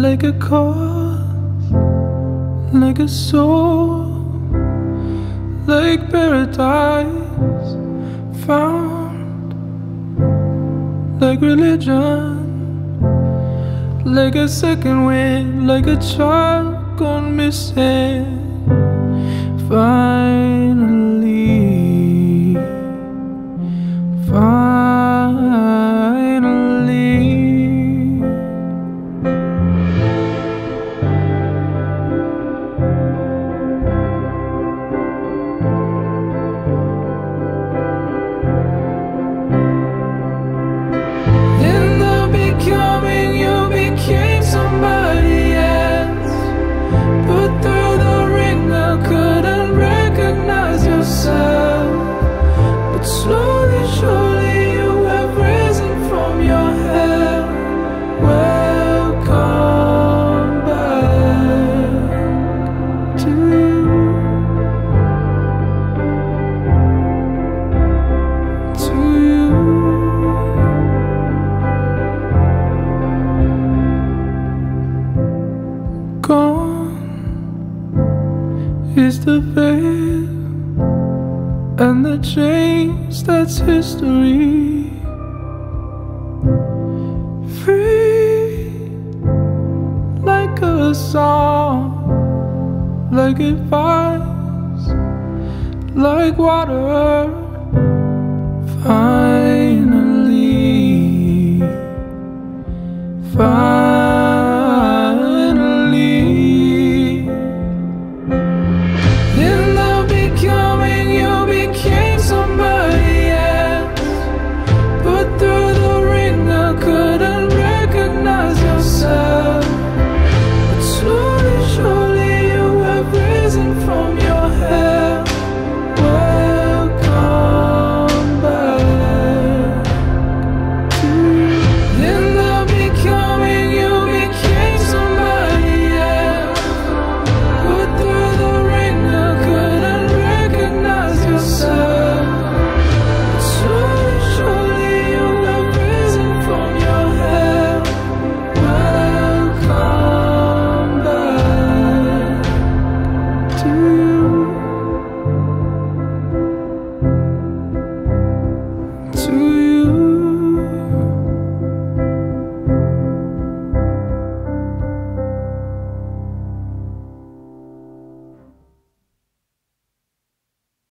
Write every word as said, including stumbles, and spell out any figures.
like a cause, like a soul, like paradise found, like religion, like a second wind, like a child gone missing. Finally, finally, in the becoming, you became somebody else. Put through the ringer, couldn't recognize yourself, but slowly, surely you have risen from your hell. Welcome back to you, to you. Gone is the veil and the chains, that's history. Free like a song, like advice, like water. Finally, finally.